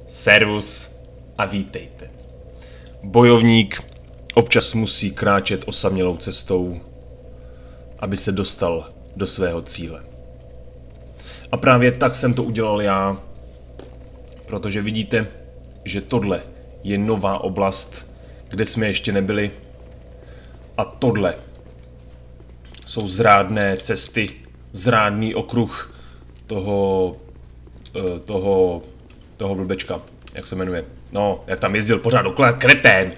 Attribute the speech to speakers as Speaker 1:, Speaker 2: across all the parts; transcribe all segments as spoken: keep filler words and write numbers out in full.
Speaker 1: Servus a vítejte. Bojovník občas musí kráčet osamělou cestou, aby se dostal do svého cíle. A právě tak jsem to udělal já, protože vidíte, že tohle je nová oblast, kde jsme ještě nebyli. A tohle jsou zrádné cesty, zrádný okruh toho, toho, toho blbečka, jak se jmenuje. No, jak tam jezdil pořád okolo, kretén.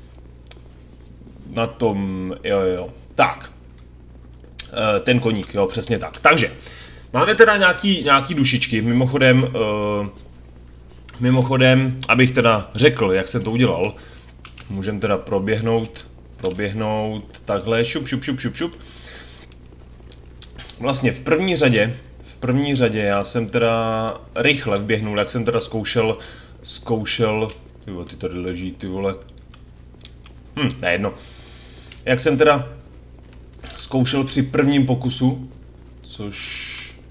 Speaker 1: Na tom, jo, jo, tak. Ten koník, jo, přesně tak. Takže, máme teda nějaký, nějaký dušičky, mimochodem, uh, mimochodem, abych teda řekl, jak jsem to udělal, můžeme teda proběhnout, proběhnout takhle, šup, šup, šup, šup, šup. Vlastně v první řadě, v první řadě já jsem teda rychle vběhnul, jak jsem teda zkoušel, zkoušel, ty vole, ty tady leží, ty vole, hm, nejedno, jak jsem teda zkoušel při prvním pokusu, což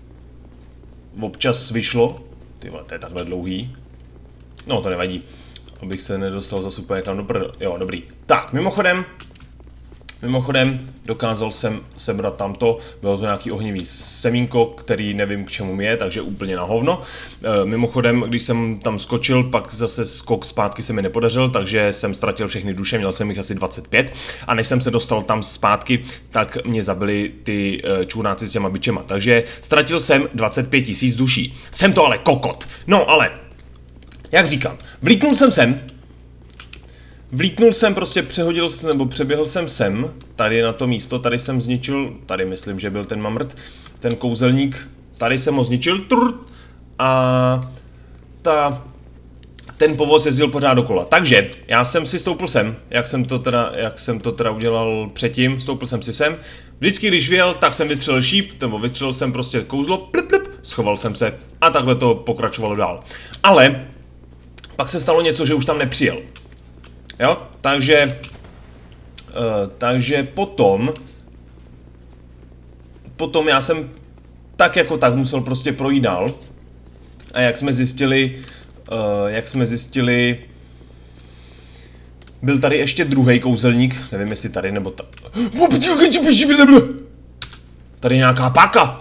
Speaker 1: občas vyšlo, ty vole, to je takhle dlouhý, no to nevadí, abych se nedostal zase úplně někam do prdele, jo, dobrý, tak, mimochodem, Mimochodem, dokázal jsem sebrat tamto, bylo to nějaký ohnivý semínko, který nevím k čemu je, takže úplně na hovno. E, mimochodem, když jsem tam skočil, pak zase skok zpátky se mi nepodařil, takže jsem ztratil všechny duše, měl jsem jich asi dvacet pět. A než jsem se dostal tam zpátky, tak mě zabili ty e, čůrnáci s těma bičema. Takže ztratil jsem dvacet pět tisíc duší. Jsem to ale kokot. No ale, jak říkám, vlítnul jsem sem. Vlítnul jsem, prostě přehodil, nebo přeběhl jsem sem, tady na to místo, tady jsem zničil, tady myslím, že byl ten mamrt, ten kouzelník, tady jsem ho zničil, trr, a ta, ten povoz jezdil pořád dokola. Takže já jsem si stoupil sem, jak jsem to teda, jak jsem to teda udělal předtím, stoupil jsem si sem, vždycky když vyjel, tak jsem vytřelil šíp, nebo vytřelil jsem prostě kouzlo, plip, plip, schoval jsem se a takhle to pokračovalo dál. Ale pak se stalo něco, že už tam nepřijel. Jo, takže, uh, takže potom, potom já jsem tak jako tak musel prostě projít dál. A jak jsme zjistili, uh, jak jsme zjistili, byl tady ještě druhý kouzelník, nevím jestli tady nebo tady. Tady je nějaká páka.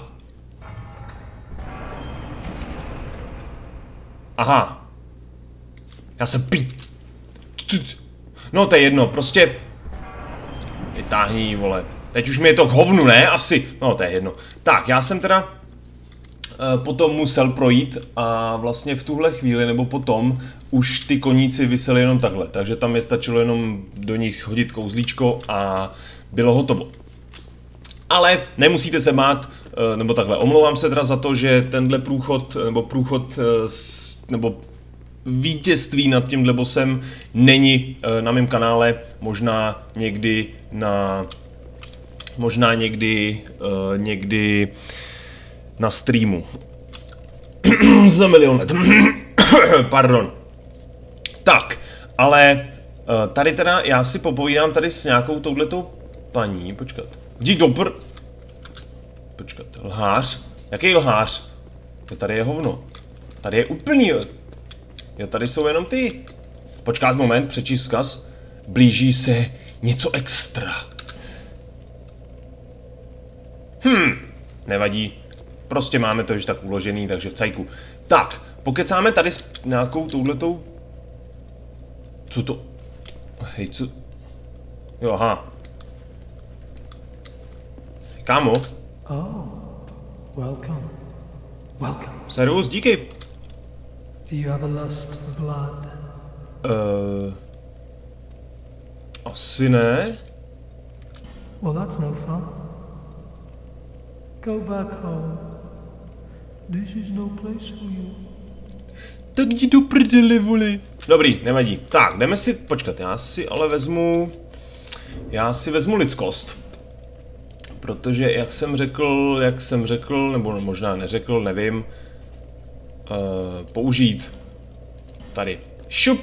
Speaker 1: Aha. Já jsem pí. No to je jedno, prostě vytáhni, vole. Teď už mi je to k hovnu, ne? Asi. No to je jedno. Tak, já jsem teda uh, potom musel projít a vlastně v tuhle chvíli, nebo potom, už ty koníci visely jenom takhle. Takže tam je stačilo jenom do nich hodit kouzlíčko a bylo hotovo. Ale nemusíte se bát, uh, nebo takhle, omlouvám se teda za to, že tenhle průchod, nebo průchod, uh, s, nebo vítězství nad tímhle bossem není na mém kanále, možná někdy na možná někdy uh, někdy na streamu za milion let. Pardon. Tak, ale uh, tady teda já si popovídám tady s nějakou touhletou paní, počkat. Jdi do pr... Počkat, lhář? Jaký lhář? Tady je hovno. Tady je úplný. Jo, tady jsou jenom ty. Počkat moment, přečíst vzkaz. Blíží se něco extra. Hm, nevadí. Prostě máme to už tak uložený, takže v cajku. Tak, pokecáme tady s nějakou touhletou... Co to? Hej, co? Jo, aha. Kámo.
Speaker 2: Oh, welcome. Welcome.
Speaker 1: Servus, díky.
Speaker 2: Do you have a lust for blood?
Speaker 1: Uh, asi ne.
Speaker 2: Well, that's no fun. Go back home. This is no place for you.
Speaker 1: Tak jdi do prdele, voli. Dobrý, nevadí. Tak, jdeme si, počkat, já si ale vezmu, já si vezmu lidskost. Protože, jak jsem řekl, jak jsem řekl, nebo možná neřekl, nevím, uh, použít tady šup.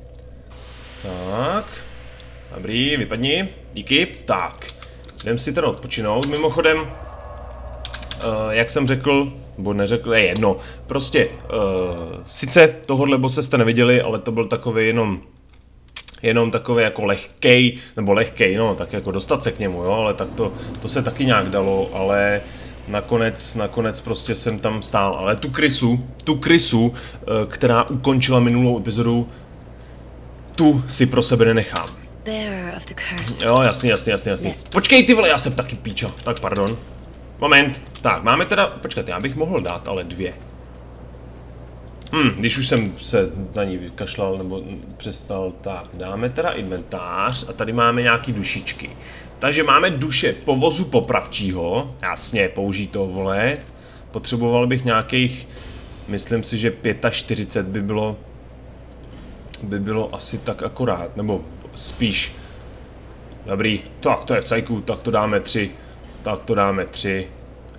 Speaker 1: Tak, dobrý, vypadni, díky. Tak, jdem si teda odpočinout. Mimochodem, uh, jak jsem řekl, Nebo neřekl, je jedno. Prostě, uh, sice tohohle bose jste neviděli, ale to byl takový jenom, jenom takový jako lehkej, nebo lehkej, no, tak jako dostat se k němu, jo, ale tak to, to se taky nějak dalo, ale nakonec, nakonec prostě jsem tam stál. Ale tu krysu, tu krysu, uh, která ukončila minulou epizodu, tu si pro sebe nenechám. Jo, jasný, jasný, jasný, jasný. Počkej, ty vole, já jsem taky píča, tak pardon. Moment, tak, máme teda, počkat, já bych mohl dát ale dvě. Hm, když už jsem se na ní vykašlal nebo přestal, tak dáme teda inventář a tady máme nějaký dušičky. Takže máme duše povozu popravčího, jasně, použij to, vole. Potřeboval bych nějakých, myslím si, že čtyřicet pět by bylo, by bylo asi tak akorát, nebo spíš. Dobrý, tak to je v cajku, tak to dáme tři. Tak to dáme tři.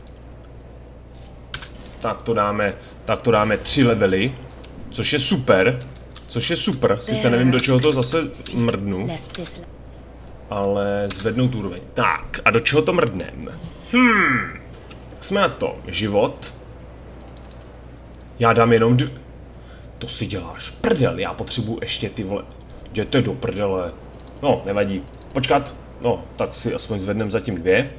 Speaker 1: Tak to dáme, tak to dáme tři levely, což je super, což je super, sice nevím, do čeho to zase mrdnu, ale zvednout úroveň. Tak, a do čeho to mrdnem? Hmm, tak jsme na to, život. Já dám jenom d... To si děláš prdel, já potřebuji ještě ty vole, jděte do prdele. No, nevadí, počkat, no, tak si aspoň zvednem zatím dvě.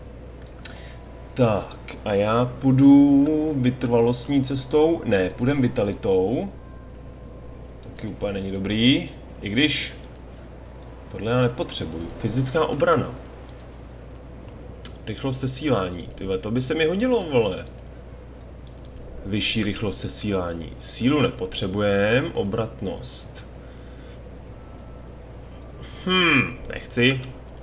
Speaker 1: Tak, a já půjdu vytrvalostní cestou, ne, půjdem vitalitou. Taky úplně není dobrý, i když tohle já nepotřebuju. Fyzická obrana. Rychlost sesílání, tyhle, to by se mi hodilo, vole. Vyšší rychlost sesílání. Sílu nepotřebujem, obratnost. Hm, nechci.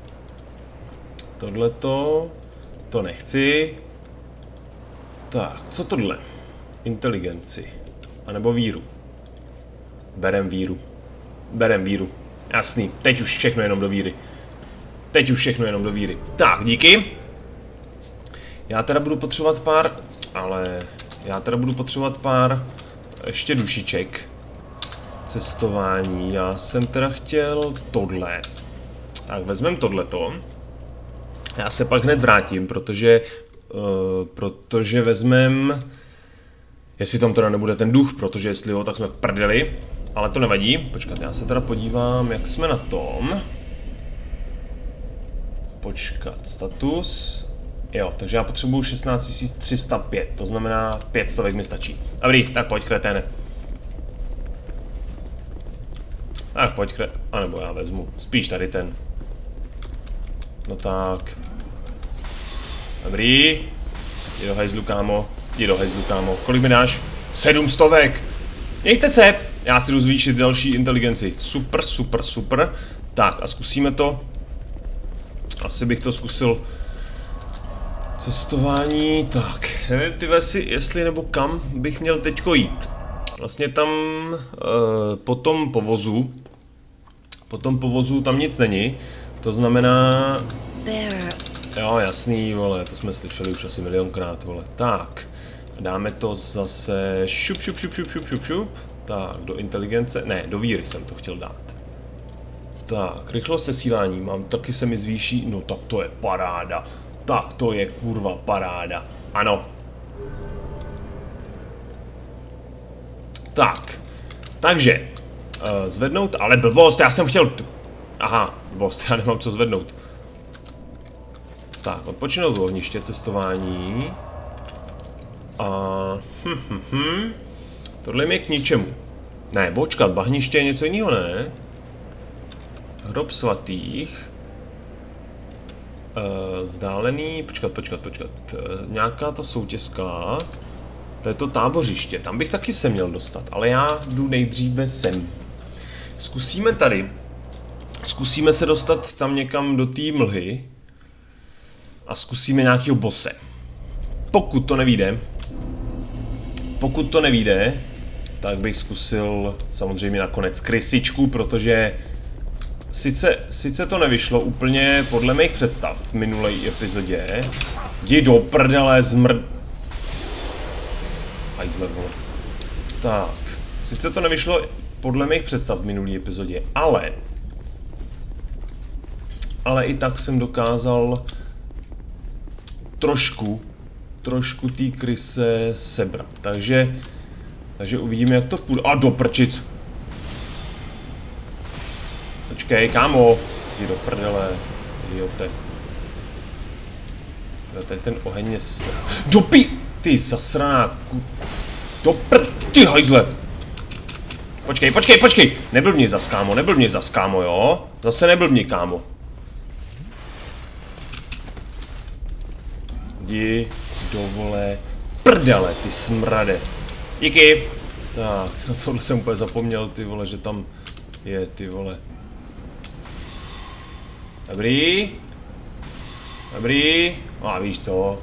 Speaker 1: Tohleto... To nechci. Tak, co tohle? Inteligenci. A nebo víru. Berem víru. Berem víru. Jasný, teď už všechno jenom do víry. Teď už všechno jenom do víry. Tak, díky. Já teda budu potřebovat pár, ale já teda budu potřebovat pár ještě dušiček. Cestování. Já jsem teda chtěl tohle. Tak, vezmeme tohleto. Já se pak hned vrátím, protože, uh, protože vezmem, jestli tam teda nebude ten duch, protože jestli jo, tak jsme v prdeli, ale to nevadí. Počkat, já se teda podívám, jak jsme na tom. Počkat, status. Jo, takže já potřebuju šestnáct tisíc tři sta pět, to znamená pět stovek mi stačí. Dobrý, tak pojď, kreténe. Tak pojď, kre... A nebo já vezmu, spíš tady ten. No tak. Dobrý. Jdi do hajzlu, kámo. Jdi do hajzlu, kámo. Kolik mi dáš? Sedm stovek. Mějte se. Já si jdu zvýšit další inteligenci. Super, super, super. Tak a zkusíme to. Asi bych to zkusil. Cestování. Tak. Nevím, ty vesy, jestli nebo kam bych měl teďko jít. Vlastně tam uh, po tom povozu. Po tom povozu tam nic není. To znamená... Jo, jasný, vole, to jsme slyšeli už asi milionkrát, vole. Tak, dáme to zase šup, šup, šup, šup, šup, šup, šup. Tak, do inteligence, ne, do víry jsem to chtěl dát. Tak, rychlost sesílání, mám, taky se mi zvýší, no tak to je paráda. Tak to je kurva paráda, ano. Tak, takže, uh, zvednout, ale blbost, já jsem chtěl... Aha, blbost, já nemám co zvednout. Tak, odpočinout ohniště, cestování. A... Hm, hm, hm. Tohle je k ničemu. Ne, počkat, bahniště je něco jiného, ne? Hrob svatých. E, vzdálený, počkat, počkat, počkat. E, nějaká ta soutězka. To je to tábořiště, tam bych taky se měl dostat, ale já jdu nejdříve sem. Zkusíme tady. Zkusíme se dostat tam někam do té mlhy. A zkusíme nějakého bose. Pokud to nevyjde, pokud to nevyjde, tak bych zkusil samozřejmě nakonec krysičku, protože sice, sice to nevyšlo úplně podle mých představ v minulé epizodě. Jdi do prdele, zmrd... Hajzle, vole. Tak, sice to nevyšlo podle mých představ v minulé epizodě, ale... Ale i tak jsem dokázal trošku trošku té kryse sebrat. Takže, takže uvidíme, jak to půjde. A do prčic. Počkej, kámo. Jdi do prdele, idiote. Tady ten oheň je s... Do pi... Ty zasraná ku... Do pr... Ty hajzle. Počkej, počkej, počkej. Neblbni zas, kámo, neblbni zas, kámo, jo? Zase neblbni, kámo. Jdi do vole prdele, ty smrade. Díky. Tak, na tohle jsem úplně zapomněl, ty vole, že tam je, ty vole. Dobrý. Dobrý. A víš co?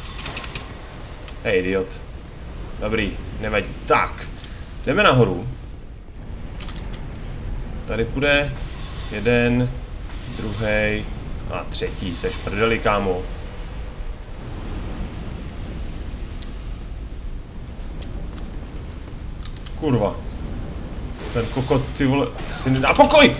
Speaker 1: Hej, idiot. Dobrý, nevadí. Tak, jdeme nahoru. Tady půjde jeden, druhý a třetí. Seš prdeli, kámo. Kurva. Ten kokot, ty vole, si nedá pokoj!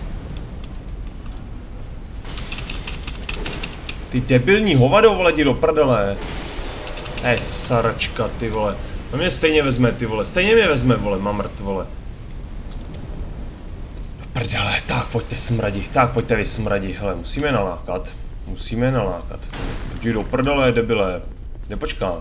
Speaker 1: Ty debilní hovado, vole, jdi do prdele. Eh, saračka, ty vole. No mě stejně vezme, ty vole, stejně mě vezme, vole, mamrt, vole. Prdele, tak pojďte smradi, tak pojďte vy smradi, hele, musíme nalákat. Musíme nalákat. Jdi do prdele, debile. Nepočkat.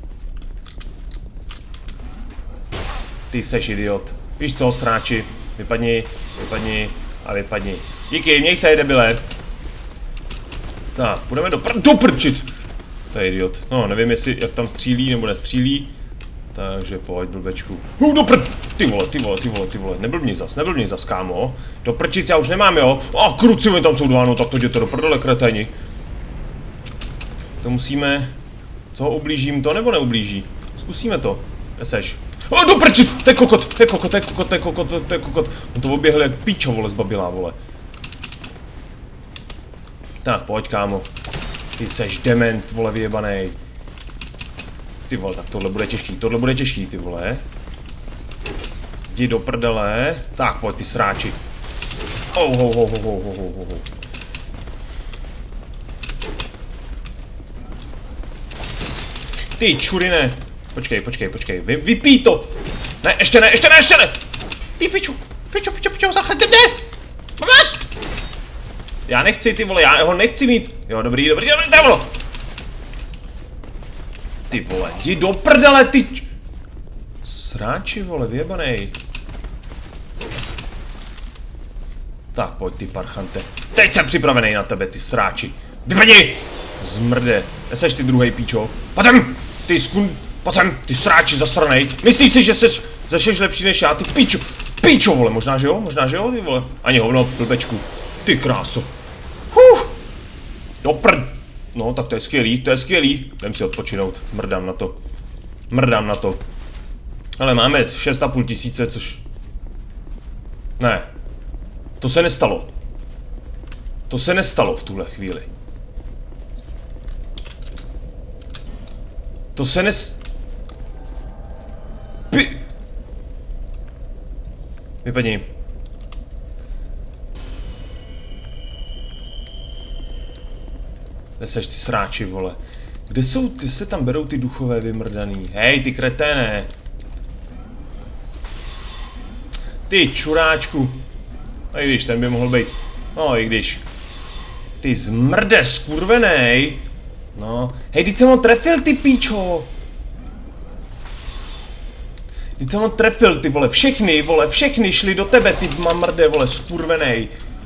Speaker 1: Ty seš idiot. Víš co, sráči, vypadni, vypadni a vypadni. Díky, měj se, debile. Tak, půjdeme do pr... do prčic. To je idiot. No, nevím, jestli jak tam střílí nebo nestřílí. Takže pojď, blbečku. Uh, do prd... Ty vole, ty vole, ty vole, ty vole. Neblbni zas, neblbni zas, kámo. Do prčic já už nemám, jo. A kruci, oni tam jsou dva, no tak to jděte do prdele, kreténi. To musíme... Co ho ublížím to, nebo neublíží? Zkusíme to. Neseš. O, do prčic! To je kokot, to je kokot, to je kokot, to je kokot, to je kokot. On to oběhl jak píčo, vole, zbabilá, vole. Tak, pojď, kámo. Ty seš dement, vole, vyjebanej. Ty vole, tak tohle bude těžký, tohle bude těžký, ty vole. Jdi do prdele. Tak, pojď, ty sráči. Oh, ho, ho, ho, ho, ho, ho, ho. Ty čurine. Počkej, počkej, počkej, Vy, vypij to. Ne, ještě ne, ještě ne, ještě ne. Ty piču, piču, piču, piču, zachrňte mě. Máš? Já nechci, ty vole, já ho nechci mít. Jo, dobrý, dobrý, dobrý, dobrý, vole. Ty vole, jdi do prdele, ty č... Sráči, vole, vyjebanej. Tak, pojď, ty parchante. Teď jsem připravený na tebe, ty sráči. Vypadni! Zmrde. Neseš ty druhej píčo. Pojď sem! Ty skun... Pojď sem, ty sráči zasranej. Myslíš si, že seš, seš lepší než já, ty píčo. Píčo, vole, možná, že jo, možná, že jo, ty vole. Ani hovno, blbečku. Ty kráso. Huh. Do prd... No, tak to je skvělý, to je skvělý. Jdem si odpočinout, mrdám na to. Mrdám na to. Ale máme šest a půl tisíce, což... Ne. To se nestalo. To se nestalo v tuhle chvíli. To se nes... Py... Vypadni. Kde seš ty sráči, vole? Kde jsou, ty se tam berou ty duchové vymrdaný? Hej, ty kreténe! Ty čuráčku! No i když, ten by mohl být. No i když. Ty zmrde, skurvenej! No, hej, teď jsem ho trefil, ty píčo! Teď jsem ho trefil, ty vole, všechny, vole, všechny šli do tebe, ty mamrde, vole, skurvenej!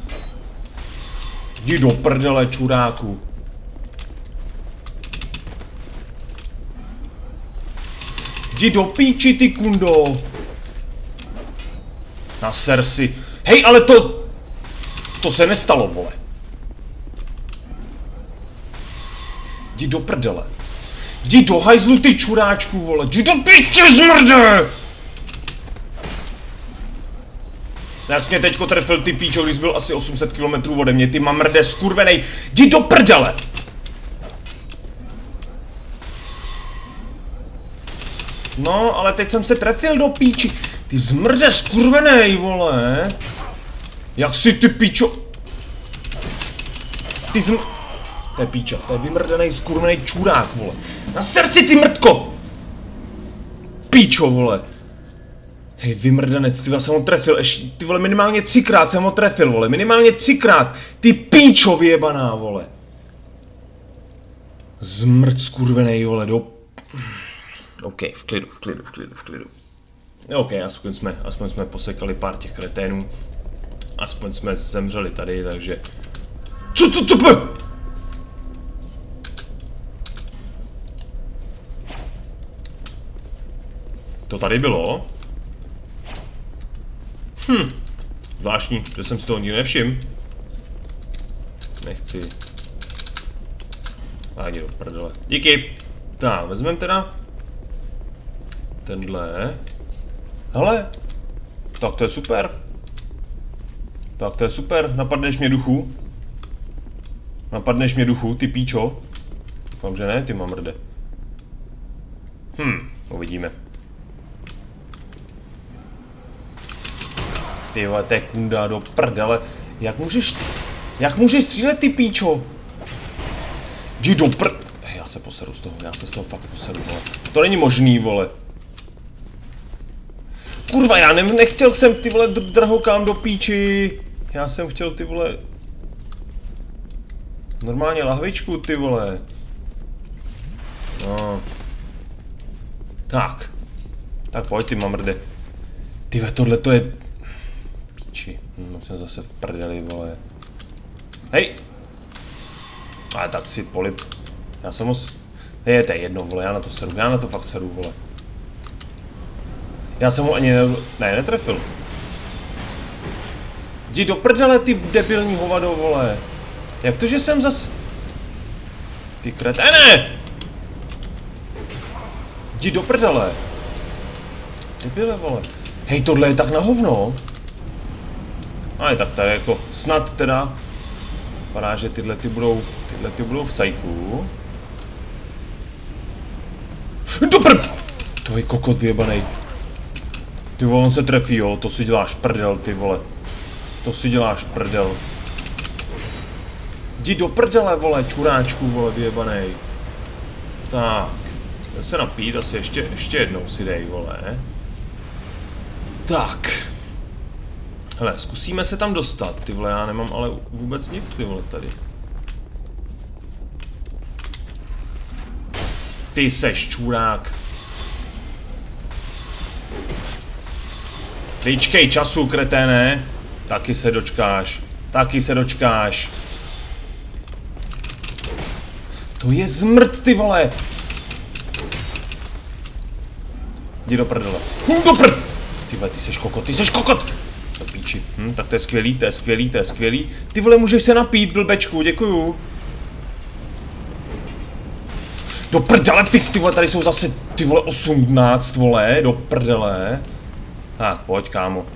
Speaker 1: Jdi do prdele, čuráku! Jdi do píči, ty kundo! Naser si. Hej, ale to... To se nestalo, vole. Jdi do prdele. Jdi do hajzlu, ty čuráčku, vole. Jdi do píči, zmrde! Jak jsi mě teďko trefil, ty píčo, když byl asi osm set kilometrů ode mě, ty mamrde, skurvenej. Jdi do prdele! No, ale teď jsem se trefil do píči. Ty zmrde, skurvenej, vole. Jak si ty píčo... Ty zm... To je píča, to je vymrdenej, skurvenej čurák, vole. Na srdci, ty mrtko! Píčo, vole. Hej, vymrdanec, ty jsem ho trefil, ještě, ty vole, minimálně třikrát jsem ho trefil, vole, minimálně třikrát, ty píčo vyjebaná, vole. Zmrt skurvenej, vole, do... OK, v klidu, v klidu, v klidu, v klidu. OK, aspoň jsme, aspoň jsme posekali pár těch kreténů. Aspoň jsme zemřeli tady, takže... Co to, co to? To tady bylo? Hm, zvláštní, že jsem si toho nikdy nevšiml. Nechci. Ani do prdele. Díky. Tak, vezmeme teda tenhle. Hele, tak to je super. Tak to je super, napadneš mě duchu. Napadneš mě duchu, ty píčo. Doufám, že ne, ty mamrde. Hm, uvidíme. Ty vole, to je kunda do prdele. Jak můžeš... Jak můžeš střílet, ty píčo? Jdi do pr... Já se poseru z toho, já se z toho fakt poseru, vole. To není možný, vole. Kurva, já ne, nechtěl jsem, ty vole, drahokám do píči. Já jsem chtěl, ty vole... Normálně lahvičku, ty vole. No. Tak. Tak pojď, ty mamrde. Ty vole, tohle to je... Píči. No, jsem zase v prdeli, vole. Hej! Ale tak si polip. Já jsem moc... Je, to je jedno, vole, já na to seru, já na to fakt seru, vole. Já jsem ho ani ne... Ne, netrefil. Jdi do prdele, ty debilní hovado, vole. Jak to, že jsem zas... Ty kreténe! Jdi do prdele. Debile, vole. Hej, tohle je tak na hovno. Ale tak tady jako snad teda. Vypadá, že tyhle ty budou, tyhle ty budou v cajku. Do prd! To je kokot vyjebanej. Ty vole, on se trefí, jo, to si děláš prdel, ty vole. To si děláš prdel. Jdi do prdele, vole, čuráčku, vole, vyjebanej. Tak. Jdem se napít, asi ještě, ještě jednou si dej, vole. Tak. Hele, zkusíme se tam dostat, ty vole, já nemám ale vůbec nic, ty vole, tady. Ty seš čurák. Vyčkej času, kreténe. Taky se dočkáš. Taky se dočkáš. To je zmrt, ty vole. Jdi do prdele. Hm, do prd! Ty vole, ty seš kokot, ty seš kokot! To píči. Hm, tak to je skvělý, to je skvělý, to je skvělý. Ty vole, můžeš se napít, blbečku, děkuju. Do prdele, fix, ty vole, tady jsou zase, ty vole, osmnáct, vole, do prdele. Tak, pojď, kámo.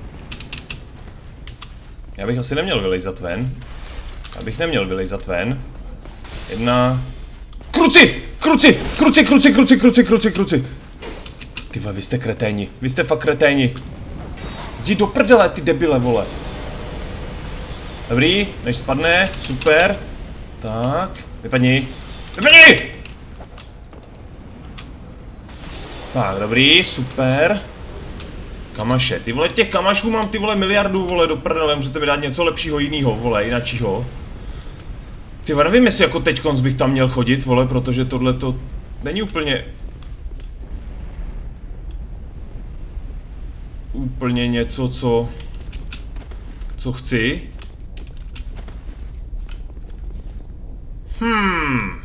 Speaker 1: Já bych asi neměl vylejzat ven. Já bych neměl vylejzat ven. Jedna... Kruci! Kruci! Kruci, kruci, kruci, kruci, kruci, kruci! Ty vole, vy jste kreténi. Vy jste fakt kreténi. Jdi do prdele, ty debile, vole. Dobrý, než spadne, super. Tak, vypadni. Vypadni! Tak, dobrý, super. Kamaše, ty vole, těch kamašů mám, ty vole, miliardů, vole, do prdele, můžete mi dát něco lepšího, jinýho, vole, jinačího. Ty vole, nevím, jestli jako teďkonc bych tam měl chodit, vole, protože tohle to není úplně... Úplně něco, co... Co chci. Hmm.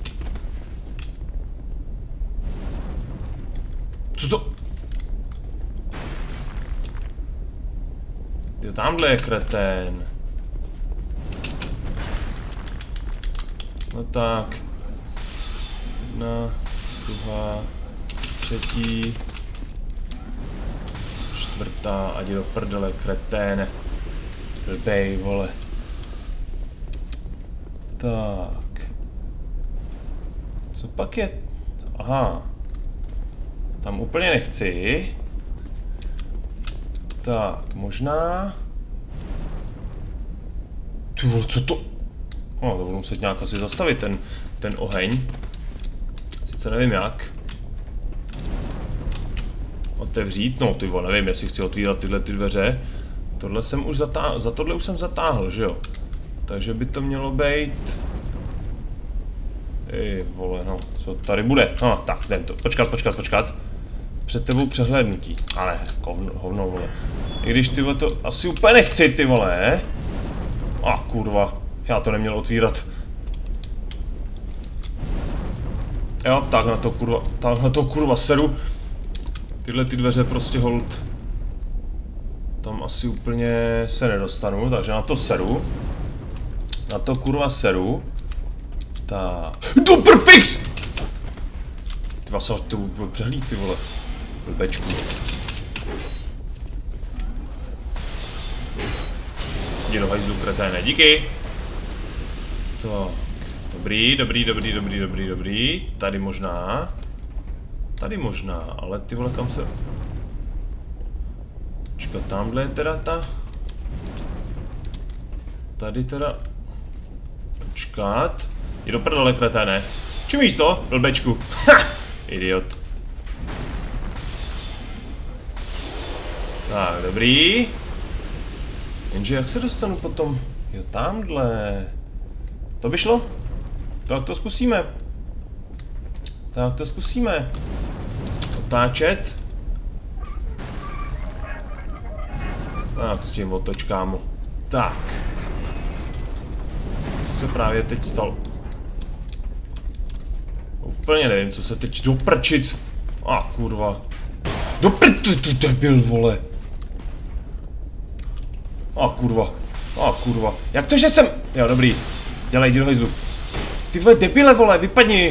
Speaker 1: Co to... Jo, tamhle je kretén. No tak. Jedna, druhá, třetí, čtvrtá, ať je do prdele, kreténe. Blbej, vole. Tak. Co pak je? Aha. Tam úplně nechci. Tak, možná... Ty vole, co to... No, to budu muset nějak asi zastavit ten, ten oheň. Co nevím jak. Otevřít, no ty vole, nevím, jestli chci otvírat tyhle ty dveře. Tohle jsem už zatáhl, za tohle už jsem zatáhl, že jo? Takže by to mělo být... Ej, vole, no, co tady bude? No, tak, jdem to, počkat, počkat, počkat. Před tebou přehlédnutí, ale hovno, hovno, vole. I když ty vole to asi úplně nechci, ty vole. A ah, kurva, já to neměl otvírat. Jo, tak na to kurva, tak na to kurva seru. Tyhle ty dveře prostě hold. Tam asi úplně se nedostanu, takže na to seru. Na to kurva seru. Tak. Duperfix! Ty vás to byl přehlíd, ty vole. Blbečku. Jdi do hajzlu, kreténe, díky. Tak. Dobrý, dobrý, dobrý, dobrý, dobrý, dobrý. Tady možná. Tady možná, ale ty vole, kam se... Počkat, tamhle je teda ta... Tady teda... Počkat... Jdi do prdele, kreténe. Čumíš co? Blbečku. Ha! Idiot. Tak, dobrý. Jenže jak se dostanu potom? Jo, tamhle. To by šlo? Tak to zkusíme. Tak to zkusíme. Otáčet. Tak, s tím otočkámu. Tak. Co se právě teď stalo? Úplně nevím, co se teď do prčic. A ah, kurva. Do prčic, tu debil, vole. A ah, kurva. A ah, kurva. Jak to, že jsem... Jo, dobrý. Dělej, jdi do hajzlu. Ty vole, debile, vole, vypadni.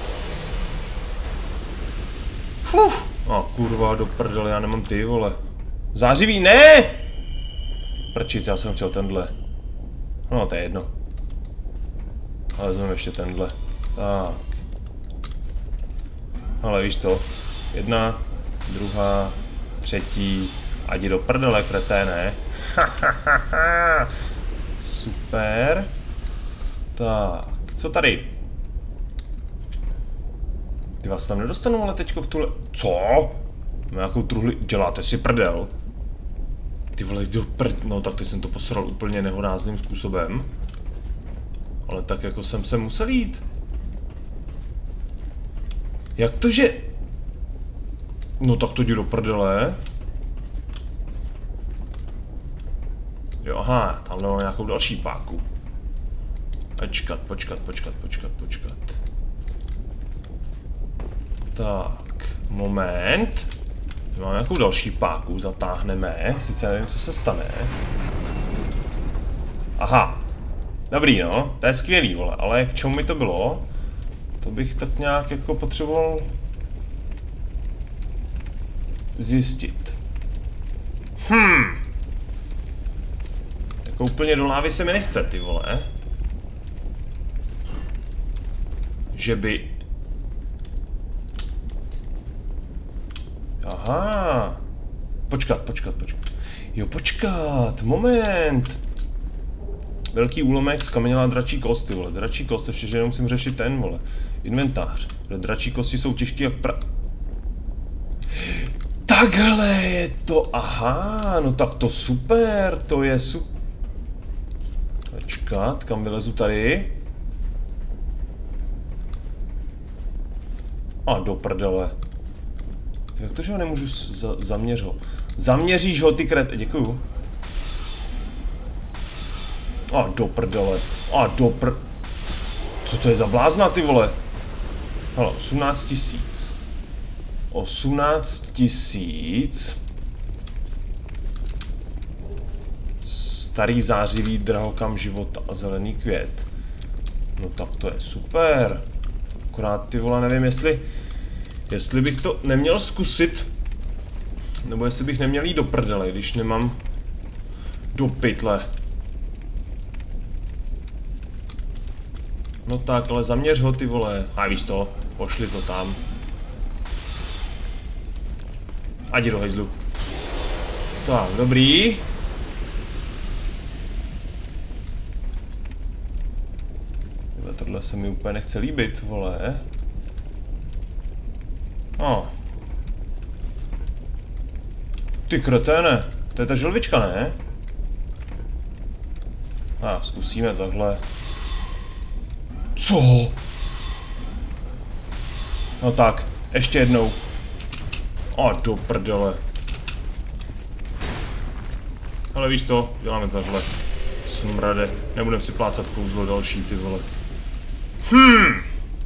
Speaker 1: Fuh. A ah, kurva, do prdele, já nemám ty, vole. Zářivý, ne! Prčic, já jsem chtěl tenhle. No, to je jedno. Ale vezmeme ještě tenhle. Tak. Ale víš co? Jedna, druhá, třetí. A jdi do prdele, kreténe. Super. Tak, co tady? Ty vás tam nedostanu, ale teďko v tuhle... Co? Nějakou truhli... Děláte si prdel? Ty vole, do prd... No tak teď jsem to posral úplně nehorázným způsobem. Ale tak jako jsem se musel jít. Jak to, že... No tak to jdi do prdele. Jo, aha, tam mám nějakou další páku. Počkat, počkat, počkat, počkat, počkat. Tak, moment. Mám nějakou další páku, zatáhneme, sice nevím, co se stane. Aha. Dobrý, no, to je skvělý, vole, ale k čemu mi to bylo? To bych tak nějak jako potřeboval zjistit. Hm. Jako úplně do lávy se mi nechce, ty vole. Že by... Aha. Počkat, počkat, počkat. Jo, počkat, moment. Velký úlomek, skamenělá dračí kost, ty vole. Dračí kost, ještě, že nemusím řešit ten, vole. Inventář. Dračí kosti jsou těžký jak pra... Takhle je to, aha, no tak to super, to je super. Počkat, kam vylezu tady? A do prdele. Jak to, že ho nemůžu za zaměřit ho? Zaměříš ho, ty kret... Děkuju. A do prdele. A do pr... Co to je za blázna, ty vole? Hele, osmnáct tisíc. osmnáct tisíc. Starý zářivý drahokam života a zelený květ. No tak to je super. Akorát, ty vole, nevím, jestli... Jestli bych to neměl zkusit, nebo jestli bych neměl jít do prdele, když nemám do pytle. No tak, ale zaměř ho, ty vole. A víš to, pošli to tam. A jdi do hejzlu. Tak, dobrý. Tohle se mi úplně nechce líbit, vole. Oh. Ty kreténe, to je ta želvička, ne? A ah, zkusíme takhle. Co? No tak, ještě jednou. A do prdele. Ale víš co, děláme takhle. Smrade, nebudem si plácat kouzlo další, ty vole. Hmm.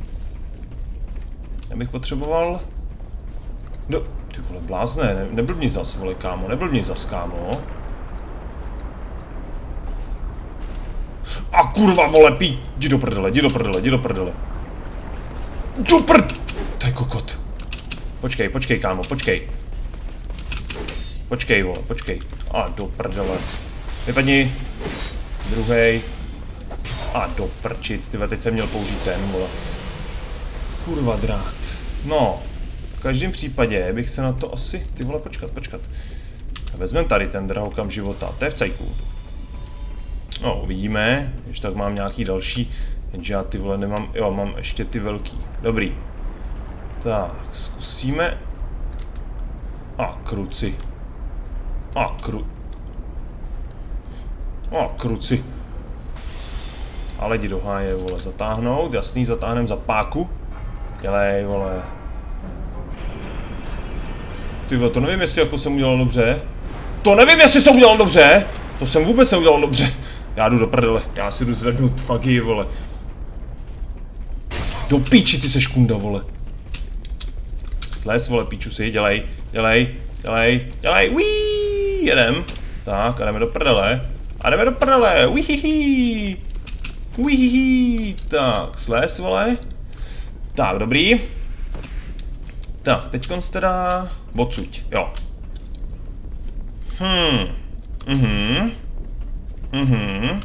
Speaker 1: Já bych potřeboval... No, ty vole, blázne, ne, neblbni zas, vole, kámo, neblbni zas, kámo. A kurva, vole, pí, jdi do prdele, jdi do prdele, jdi do prdele. Do prd... To je kokot. Počkej, počkej, kámo, počkej. Počkej, vole, počkej. A do prdele. Vypadni. Druhej. A do prčic, tyhle, teď jsem měl použít ten, vole. Kurva drát. No, v každém případě bych se na to asi, ty vole, počkat, počkat. Vezmeme tady ten drahokam života, to je v cajku. No, uvidíme, když tak mám nějaký další, jenže já ty vole nemám, jo, mám ještě ty velký. Dobrý. Tak, zkusíme. A kruci. A kru... A kruci. Ale jdi do háje, vole, zatáhnout, jasný, zatáhnem za páku. Dělej, vole. Ty vole, to nevím, jestli jako jsem udělal dobře. To nevím, jestli jsem udělal dobře. To jsem vůbec neudělal dobře. Já jdu do prdele, já si jdu zvednout magii, vole. Do píči, ty seš kunda, vole. Slez, vole, píču si, dělej, dělej, dělej, dělej, uííí, jedem. Tak, a jdeme do prdele. A jdeme do prdele, uíhihi. Uíhihi, tak, slez, vole. Tak, dobrý. Tak, teďkonc teda odsuť, jo. Hmm, mhm. Mhm.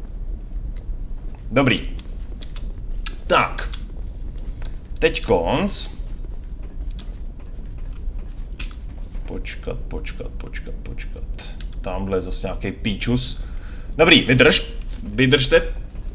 Speaker 1: Dobrý. Tak. Teďkonc. Počkat, počkat, počkat, počkat. Tamhle je zase nějaký píčus. Dobrý, vydrž. Vydržte.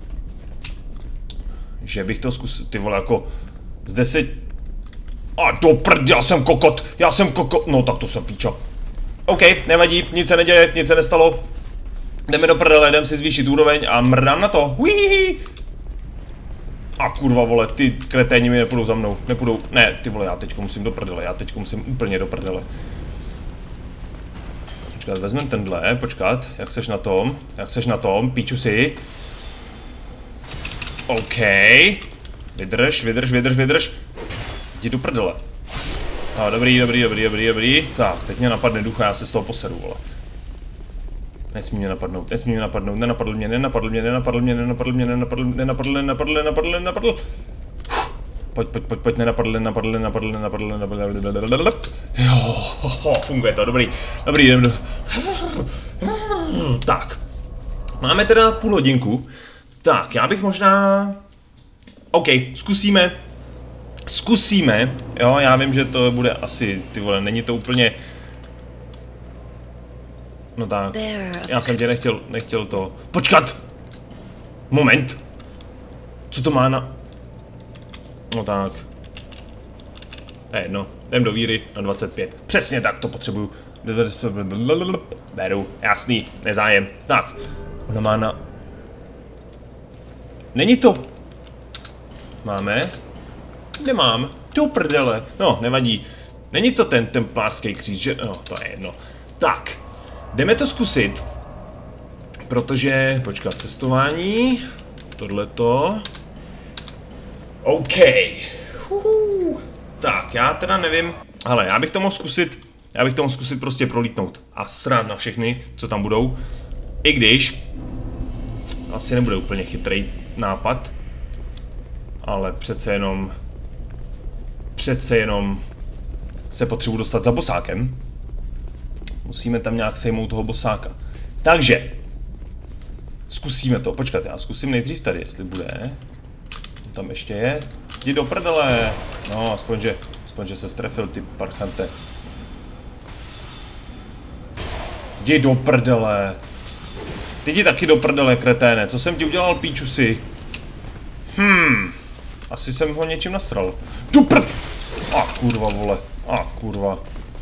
Speaker 1: Že bych to zkusil, ty vole, jako z deset... A do prd, já jsem kokot, já jsem kokot, no tak to jsem píčo. OK, nevadí, nic se neděje, nic se nestalo. Jdeme do prdele, jdem si zvýšit úroveň a mrdám na to. Uihihi. A kurva, vole, ty kreténi mi nepůjdou za mnou, nepůjdou, ne, ty vole, já teďko musím do prdele, já teďko musím úplně do prdele. Počkat, vezmeme tenhle, počkat, jak seš na tom, jak seš na tom, píču si. OK. Vydrž, vydrž, vydrž, vydrž. Jdi do prdele. A dobrý, dobrý, dobrý, dobrý, dobrý. Tak, teď mě napadne ducha, já se z toho poseru, vole. Nesmí mě napadnout, nesmí mě napadnout, nenapadl mě, nenapadl mě, nenapadl mě, nenapadl mě, nenapadl, nenapadl, nenapadl, nenapadl, nenapadl. Pojď, pojď, pojď, pojď, nenapadl, nenapadl, nenapadl, nenapadl, nenapadl. Jo, funguje to, dobrý, dobrý, jdem do... Tak, máme teda půl hodinku. Tak, já bych možná... OK, zkusíme. Zkusíme, jo, já vím, že to bude asi, ty vole, není to úplně... No tak, já jsem tě nechtěl, nechtěl to... Počkat! Moment! Co to má na... No tak... Je jedno, jdem do víry na dvacet pět. Přesně tak, to potřebuju. Beru, jasný, nezájem. Tak, ona má na... Není to... Máme? Nemám, do prdele. No, nevadí. Není to ten templářský kříž, že? No, to je jedno. Tak, jdeme to zkusit. Protože, počkat, cestování. Tohleto. OK. Uhu. Tak, já teda nevím. Ale já bych to mohl zkusit. Já bych to mohl zkusit prostě prolítnout. A srát na všechny, co tam budou. I když asi nebude úplně chytrý nápad. Ale přece jenom... Přece jenom se potřebuji dostat za bosákem. Musíme tam nějak sejmout toho bosáka. Takže zkusíme to. Počkat, já zkusím nejdřív tady, jestli bude. Tam ještě je. Jdi do prdele. No, aspoň, že, aspoň, že se strefil, ty parchante. Jdi do prdele. Ty jdi taky do prdele, kreténe. Co jsem ti udělal, píču si? Hmm. Asi jsem ho něčím nasral. Do prd... A kurva, vole. A kurva.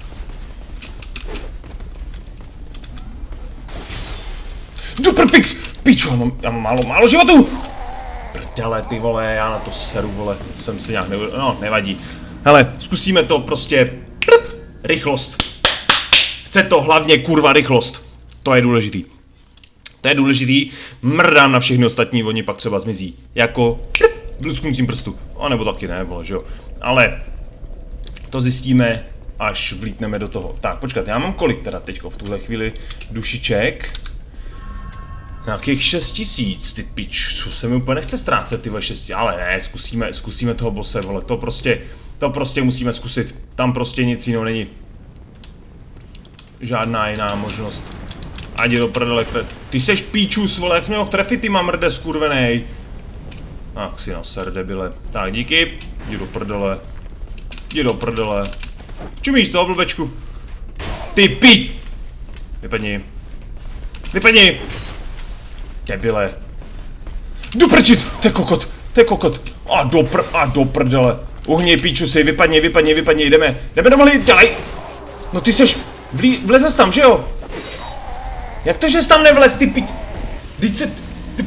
Speaker 1: Duperfix! Pičo, já mám, já mám málo, málo životů! Prdele, ty vole, já na to seru, vole. Jsem si nějak nevěděl, no, nevadí. Hele, zkusíme to prostě. Prp, rychlost. Chce to hlavně kurva rychlost. To je důležitý. To je důležitý. Mrdám na všechny ostatní, oni pak třeba zmizí. Jako lusknutím prstu. A nebo taky ne, vole, že jo. Ale to zjistíme, až vlítneme do toho. Tak, počkat, já mám kolik teda teďko v tuhle chvíli dušiček? Nějakých šest tisíc, ty pič, to se mi úplně nechce ztrácet, ty šesti, ale ne, zkusíme, zkusíme toho bose, vole, to prostě, to prostě musíme zkusit, tam prostě nic jiného není. Žádná jiná možnost. Ať je do prdele, ty seš píčus, vole, jak jsi mě mohl trefit, ty mamrde skurvenej. Tak si naser, debile. Tak, díky, jdi do prdele. Jdi do prdele. Čumíš toho, blbečku? Ty pí! Vypadni. Vypadni! Debile. Jdu prčit! To je kokot! To je kokot! A do pr... A do prdele! Uhni, píču si, vypadni, vypadni, vypadni, jdeme! Jdeme do vali, dělej! No ty seš... Vlí... Vlezl jsi tam, že jo? Jak to, že jsi tam nevlez, ty pí... Vždyť se...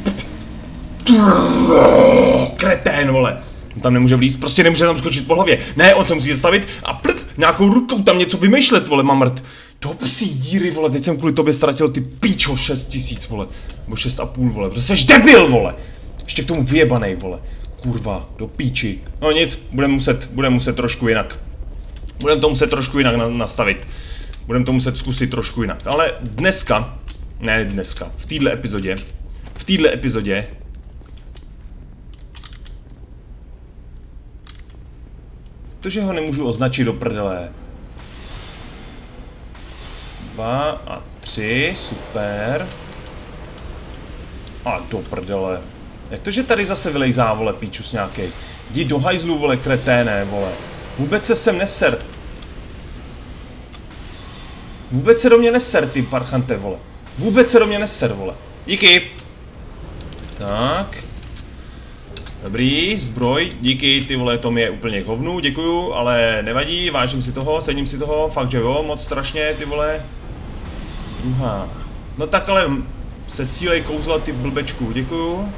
Speaker 1: Kretén, vole! On tam nemůže vlízt, prostě nemůže tam skočit po hlavě. Ne, on se musí zastavit a prd, nějakou rukou tam něco vymýšlet, vole, mamrt. Do psí díry, vole, teď jsem kvůli tobě ztratil ty píčo šest tisíc, vole. Nebo šest a půl, vole, protože jsi debil, vole. Ještě k tomu vyjebanej, vole. Kurva, do píči. No nic, budeme muset, budeme muset trošku jinak. Budeme to muset trošku jinak na, nastavit. Budeme to muset zkusit trošku jinak. Ale dneska, ne dneska, v téhle epizodě, v téhle epizodě, protože ho nemůžu označit do prdele. Dva a tři, super. A do prdele. Jak to, že tady zase vylejzá, vole, píčus nějakej. Jdi do hajzlu, vole, kreténe, vole. Vůbec se sem neser. Vůbec se do mě neser, ty parchante, vole. Vůbec se do mě neser, vole. Díky. Tak. Dobrý, zbroj, díky, ty vole, to mi je úplně k hovnu, děkuju, ale nevadí, vážím si toho, cením si toho, fakt, že jo, moc strašně, ty vole. Druhá. No tak ale se sílej kouzla, ty blbečku, děkuju.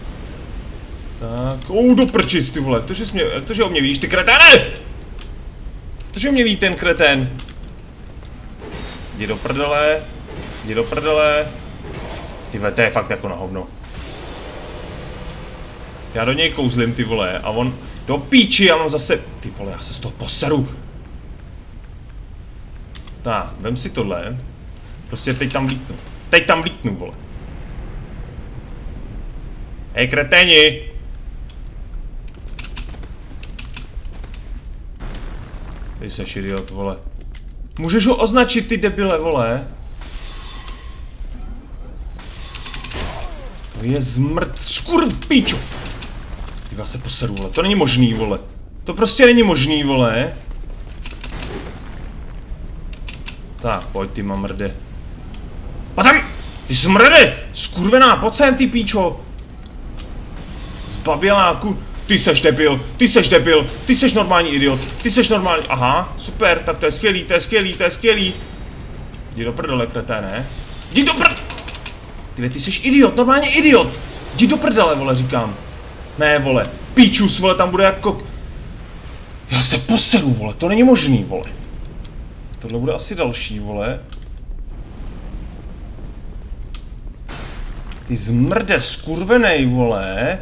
Speaker 1: Tak, ou, do prčic, ty vole, jak to, že, mě, jak to, že o mě víš, ty kreténe! To, že o mě ví ten kretén. Jdi do prdele, jdi do prdele. Ty vole, to je fakt jako na hovno. Já do něj kouzlím, ty vole, a on do píči, já mám zase, ty vole, já se z toho poseru. Tak, vem si tohle. Prostě teď tam vlítnu. Teď tam vlítnu, vole. Hej, kreténi! Ty seš idiot, vole. Můžeš ho označit, ty debile, vole? To je zmrt, skurv, píčo! Já se poseru, vole, to není možný, vole. To prostě není možný, vole. Tak, pojď ty mamrde. Pojď sem! Ty smrde! Skurvená, pojď sem, ty píčo! Zbaběláku. Ty seš debil, ty seš debil, ty seš normální idiot, ty seš normální, aha, super, tak to je skvělý, to je skvělý, to je skvělý. Jdi do prdele, kreténe. Jdi do prdele! Ty, ty seš idiot, normálně idiot! Jdi do prdele, vole, říkám. Ne, vole, píčus, vole, tam bude jako... Já se poseru, vole, to není možný, vole. Tohle bude asi další, vole. Ty zmrde, skurvenej, vole.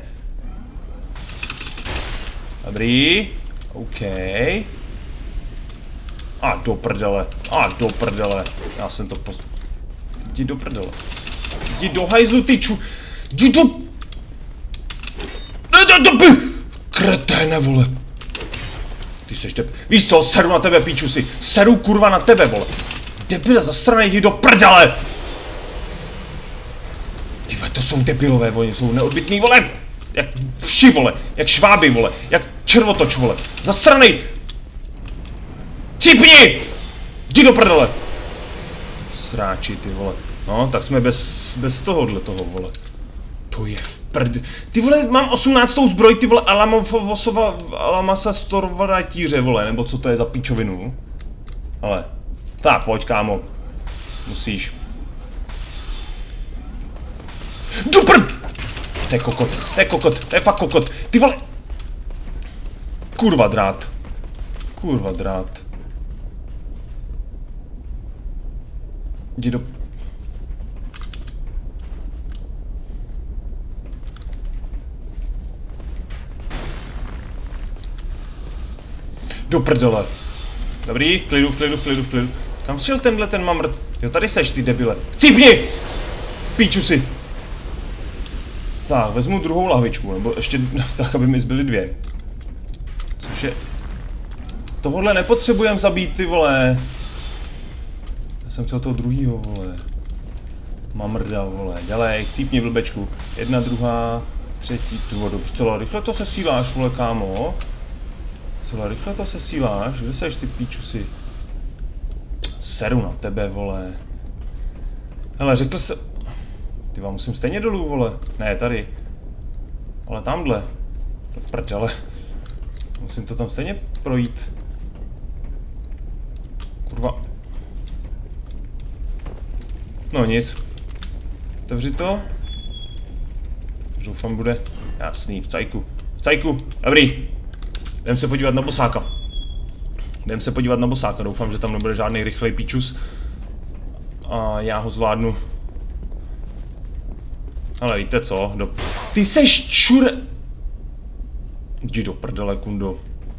Speaker 1: Dobrý, OK. A do prdele, a do prdele. Já jsem to pos... Jdi do prdele. Jdi do hajzlu, ty ču... Jdi do... Kreténe, vole. Ty seš deb... Víš co, seru na tebe, píčusi. Seru kurva na tebe, vole. Debile, zasranej, jdi do prdele. Ty vole, to jsou debilové, oni jsou neodbytný, vole. Jak vši, vole. Jak šváby, vole. Jak červotoč, vole. Zasranej. Cipni! Jdi do prdele. Sráči, ty vole. No, tak jsme bez, bez tohohle toho, vole. To je v prd... Ty vole, mám osmnáctou zbroj, ty vole, Alamofosova, Alamasa Storvaratíře, vole, nebo co to je za píčovinu? Ale, tak, pojď, kámo. Musíš. Do prd! To je kokot, to je kokot, to je fakt kokot. Ty vole! Kurva drát. Kurva drát. Jdi do... Do prdele. Dobrý, v klidu, v klidu, v klidu, v klidu. Kam šel tenhle ten mamrt? Jo, tady seš, ty debile. Cípni! Píču si. Tak, vezmu druhou lahvičku, nebo ještě tak, aby mi zbyly dvě. Což je... Tohle nepotřebujeme zabít, ty vole. Já jsem chtěl toho druhýho, vole. Mamrda, vole. Dělej, cípni blbečku. Jedna, druhá, třetí, tu vodu. Celá rychle to sesíláš, vole, kámo. Celá rychle to sesíláš. Kde seš, ty píčusi? Seru na tebe, vole. Hele, řekl jsem... Ty vám musím stejně dolů, vole. Ne, tady. Ale tamhle. Do prdele. Musím to tam stejně projít. Kurva. No nic. Otevři to. Doufám, bude jasný, v cajku. V cajku, dobrý. Jdem se podívat na bosáka. Jdem se podívat na bosáka, doufám, že tam nebude žádný rychlej píčus. A já ho zvládnu. Ale víte co, do... Ty seš čur... Jdi do prdele, kundo.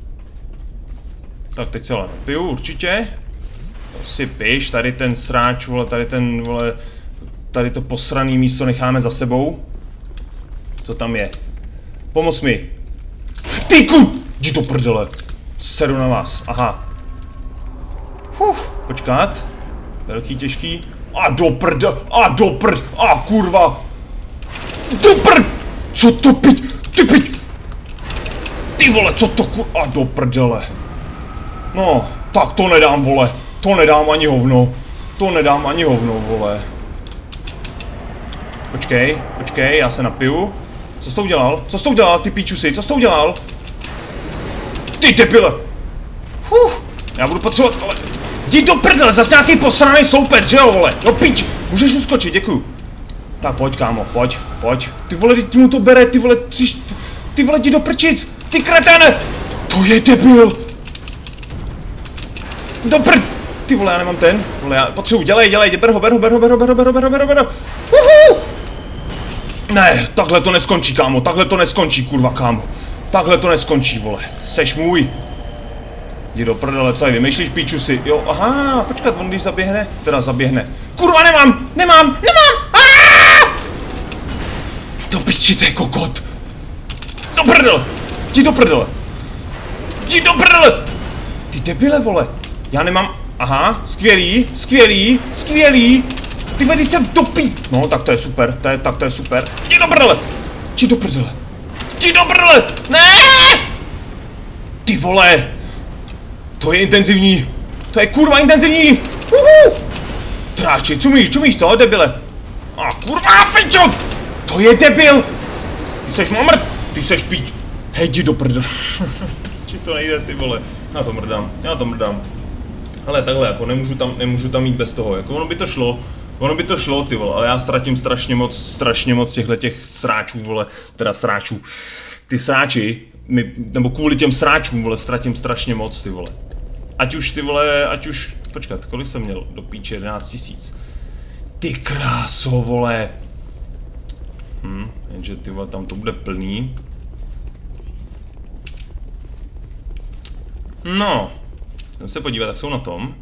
Speaker 1: Tak teď se ale napiju, určitě. To si piš, tady ten sráč, vole, tady ten, vole... Tady to posraný místo necháme za sebou. Co tam je? Pomoz mi. Ty ku... Jdi do prdele. Seru na vás, aha. Uf, počkat. Velký, těžký. A do prdele, a do prd, a kurva. Do prd! Co to piť? Ty piť! Ty vole, co to kur... A do prdele. No, tak to nedám, vole. To nedám ani hovno. To nedám ani hovno, vole. Počkej, počkej, já se napiju. Co jsi to udělal? Co jsi to udělal, ty píčusi? Co jsi to udělal? Ty debile! Huh, já budu potřebovat, ale... Jdi do prdele, zase nějaký posraný sloupec, že jo, vole? Do píč! Můžeš uskočit, děkuju. Tak pojď, kámo, pojď, pojď. Ty vole, ty mu to bere, ty vole, tři, ty vole, jdi do prčic, ty kretene! To je debil! Do prd... Ty vole, já nemám ten, vole, já potřebuji, dělej, dělej, ber ho, ber ho, ber ho, ber ho, ber ho, ber ho, ber ho, ber ho, ber ho. Uhu! Ne, takhle to neskončí, kámo, takhle to neskončí, kurva, kámo. Takhle to neskončí, vole, seš můj. Jdi do prdele, co tady vymýšlíš, píčusi, jo, aha, počkat, on když zaběhne, teda zaběhne. Kurva, nemám, nemám, nemám! Do piči, to je kokot. Do prdele! Jdi do prdele! Jdi do prdele! Ty debile, vole! Já nemám... Aha, skvělý, skvělý, skvělý! Ty vedi se do pí... No, tak to je super, to je, tak to je super. Jdi do prdele! Jdi do prdele! Jdi do prdele! Ne! Ty vole! To je intenzivní! To je kurva intenzivní! Uhu! Tráči, čumíš, čumíš, co, debile? A kurva, fejčo! To je debil! Ty seš mamrt! Ty seš píč! Hej, jdi do prdele. Či to nejde, ty vole. Já to mrdám, já to mrdám. Ale takhle, jako nemůžu tam, nemůžu tam jít bez toho, jako ono by to šlo. Ono by to šlo, ty vole, ale já ztratím strašně moc, strašně moc těchto těch sráčů, vole, teda sráčů. Ty sráči, my, nebo kvůli těm sráčům, vole, ztratím strašně moc, ty vole. Ať už, ty vole, ať už, počkat, kolik jsem měl do píče, jedenáct tisíc. Ty kráso, vole. Hm, jenže ty vole, tam to bude plný. No, jdem se podívat, jak jsou na tom.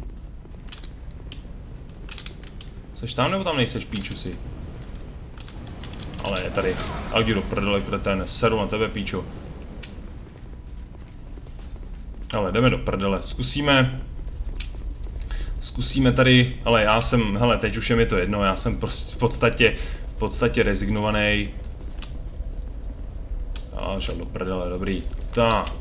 Speaker 1: Seš tam nebo tam nejseš, píčusi? Ale je tady. A jdi do prdele, kretén, seru na tebe, píčo. Ale jdeme do prdele, zkusíme. Zkusíme tady, ale já jsem, hele, teď už je mi to jedno, já jsem prostě v podstatě, v podstatě rezignovaný. A šel do prdele, dobrý. Tak.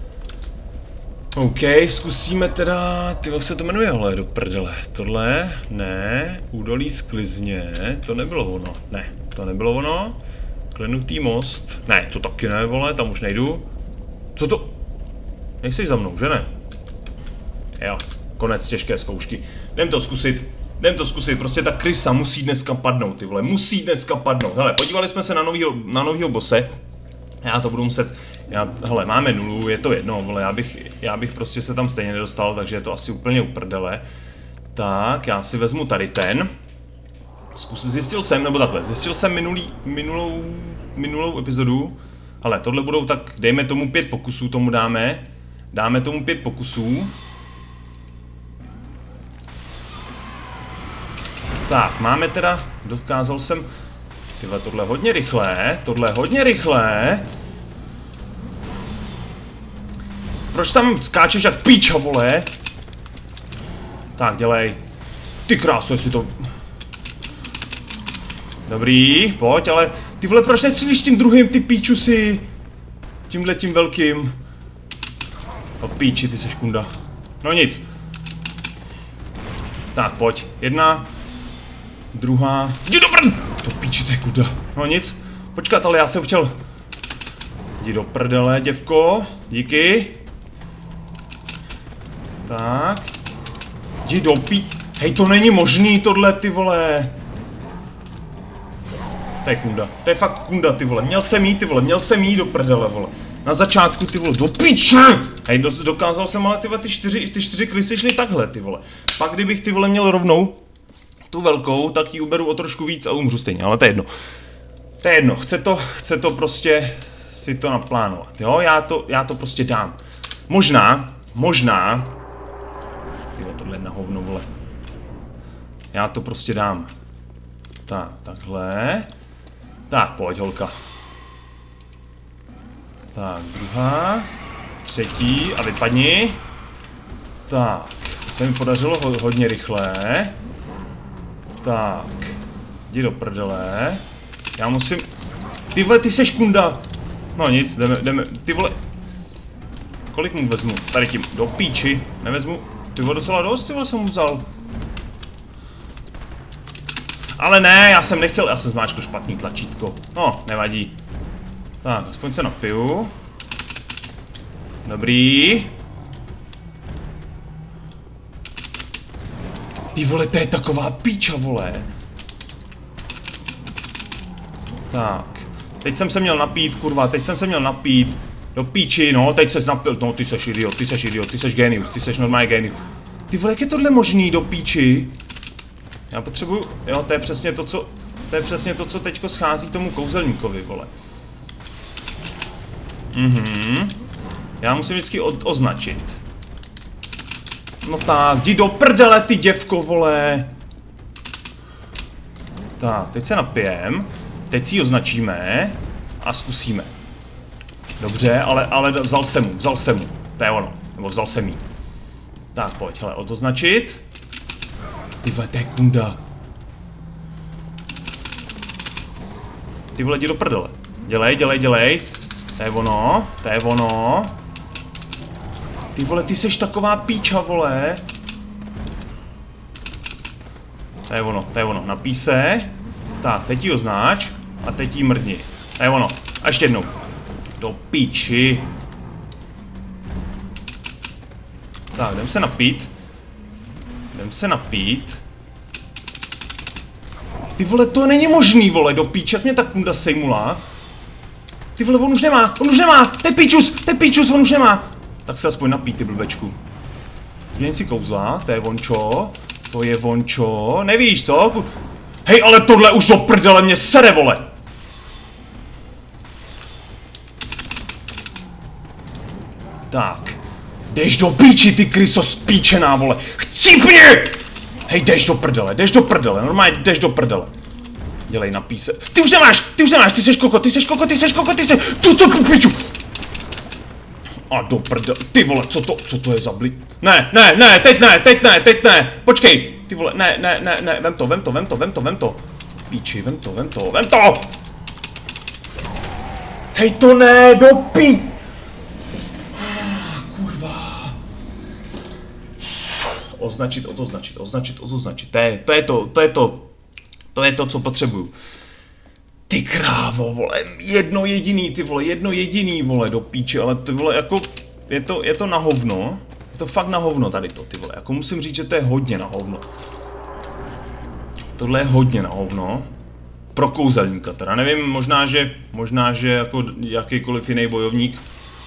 Speaker 1: OK, zkusíme teda, ty jak se to jmenuje, hele, do prdele. Tohle, ne, údolí sklizně, to nebylo ono, ne, to nebylo ono. Klenutý most. Ne, to taky ne, vole, tam už nejdu. Co to? Nejsi za mnou, že ne? Jo, konec těžké zkoušky. Jdem to zkusit. Jdem to zkusit, prostě ta krysa musí dneska padnout, ty vole, musí dneska padnout. Hele, podívali jsme se na novýho, na novýho bose. Já to budu muset, já, hele, máme nulu, je to jedno, vole, já bych, já bych prostě se tam stejně nedostal, takže je to asi úplně uprdele. Tak, já si vezmu tady ten. Zkus, zjistil jsem, nebo takhle, zjistil jsem minulý, minulou, minulou epizodu. Hele, tohle budou tak, dejme tomu pět pokusů, tomu dáme. Dáme tomu pět pokusů. Tak, máme teda, dokázal jsem, tyhle, tohle hodně rychlé, tohle hodně rychlé. Proč tam skáčeš jak píča, vole? Tak, dělej. Ty kráso, jestli to... Dobrý, pojď, ale ty vole, proč nestřílíš tím druhým, ty píču si? Tímhle tím velkým. O píči, ty seš kunda. No nic. Tak, pojď, jedna. Druhá. Jdi do prd! To píči, to je kuda. No nic. Počkat, ale já jsem chtěl... Jdi do prdele, děvko. Díky. Tak. Jdi do pí... Hej, to není možný, tohle, ty vole. To je kunda. To je fakt kunda, ty vole. Měl jsem jít, ty vole. Měl jsem jít do prdele, vole. Na začátku, ty vole. Do píči! Hej, do, dokázal jsem, ale ty vole, ty čtyři, ty čtyři krysy šly takhle, ty vole. Pak kdybych, ty vole, měl rovnou tu velkou, tak ji uberu o trošku víc a umřu stejně, ale to je jedno. To je jedno, chce to, chce to prostě si to naplánovat, jo, já to, já to prostě dám. Možná, možná, tyhle, tohle je na hovno, vole. Já to prostě dám. Tak, takhle. Tak, pojď, holka. Tak, druhá, třetí a vypadni. Tak, to se mi podařilo ho, hodně rychle. Tak, jdi do prdele. Já musím... Ty vole, ty seš kunda. No nic, jdeme, jdeme, ty vole. Kolik mu vezmu? Tady tím, do píči. Nevezmu, ty vole, docela dost, ty vole, jsem mu vzal. Ale ne, já jsem nechtěl, já jsem zmáčkl špatný tlačítko. No, nevadí. Tak, aspoň se napiju. Dobrý. Ty vole, to je taková píča, vole. Tak. Teď jsem se měl napít, kurva, teď jsem se měl napít. Do píči, no, teď ses napil, no, ty seš idiot, ty seš idiot, ty seš genius, ty seš normální genius. Ty vole, jak je tohle možný, do píči? Já potřebuju, jo, to je přesně to, co, to je přesně to, co teďko schází tomu kouzelníkovi, vole. Mhm. Já musím vždycky od, označit. No tak, jdi do prdele, ty děvko, vole. Tak, teď se napijem. Teď si ji označíme a zkusíme. Dobře, ale, ale vzal jsem mu, vzal jsem mu. To je ono, nebo vzal jsem jí. Tak, pojď, hele, odoznačit. Ty vole, to je kunda. Ty vole, jdi do prdele. Dělej, dělej, dělej. To je ono, to je ono. Ty vole, ty seš taková píča, vole. To je ono, to je ono, napij se. Tak, teď ji označ a teď ji mrdni. To je ono, a ještě jednou. Do píči. Tak, jdem se napít. Jdem se napít. Ty vole, to není možný, vole, do píči, jak mě ta kunda sejmula. Ty vole, on už nemá, on už nemá, to je píčus, to je píčus, on už nemá. Tak se aspoň napít, ty blbečku. Změň si kouzla, to je vončo, to je vončo, nevíš co? Hej, ale tohle už do prdele mě sere, vole. Tak, jdeš do píči, ty kryso spíčená, vole, chcípni! Hej, jdeš do prdele, jdeš do prdele, normálně jdeš do prdele. Dělej, napij se. Ty už nemáš, ty už nemáš, ty seš koko, ty seš koko, ty seš koko, ty seš, tu co tu piču. A do prdele, ty vole, co to, co to je za bli... Ne, ne, ne, teď ne, teď ne, teď ne, počkej, ty vole, ne, ne, ne, ne, vem to, vem to, vem to, vem to, vem to. Píči, vem to, vem to, vem to! Hej, to ne, do pí... Kurva. Označit, odoznačit, označit, odoznačit, to je, to je to, to je to, to je to, co potřebuju. Ty krávo, vole, jedno jediný, ty vole, jedno jediný, vole, do píči, ale ty vole, jako, je to, je to na hovno. Je to fakt na hovno tady to, ty vole, jako musím říct, že to je hodně na hovno. Tohle je hodně na hovno. Pro kouzelníka teda, nevím, možná, že, možná, že jako jakýkoliv jiný bojovník.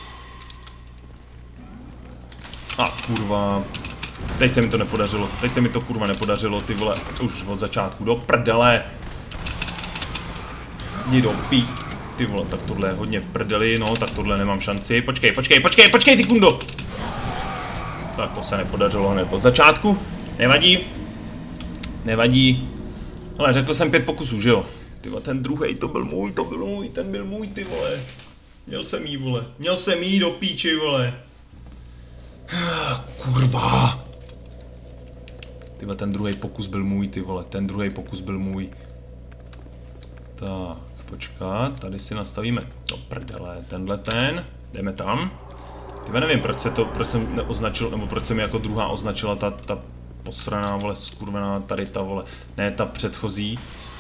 Speaker 1: A kurva, teď se mi to nepodařilo, teď se mi to kurva nepodařilo, ty vole, už od začátku, do prdele. Jdi do pí, ty vole, tak tohle je hodně v prdeli, no, tak tohle nemám šanci, počkej, počkej, počkej, počkej, ty kundo. Tak to se nepodařilo hned od začátku, nevadí, nevadí, ale řekl jsem pět pokusů, že jo. Ty vole, ten druhej, to byl můj, to byl můj, ten byl můj, ty vole. Měl jsem jí, vole, měl jsem jí do píči, vole. Kurva. Ty vole, ten druhý pokus byl můj, ty vole, ten druhý pokus byl můj. Tak, počkat, tady si nastavíme do prdele, tenhle ten, jdeme tam. Ty vole, nevím, proč se to, proč jsem neoznačil, nebo proč se mi jako druhá označila ta, ta posraná, vole, skurvená, tady ta, vole, ne ta předchozí.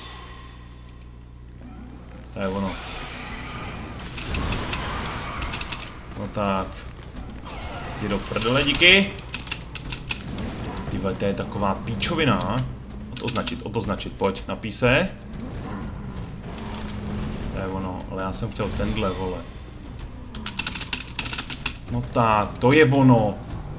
Speaker 1: To je ono. No tak. Jdi do prdele, díky. Tyhle, to je taková píčovina. Odoznačit, odoznačit, pojď, napij se. To je ono, ale já jsem chtěl tenhle, vole. No tak, to je ono.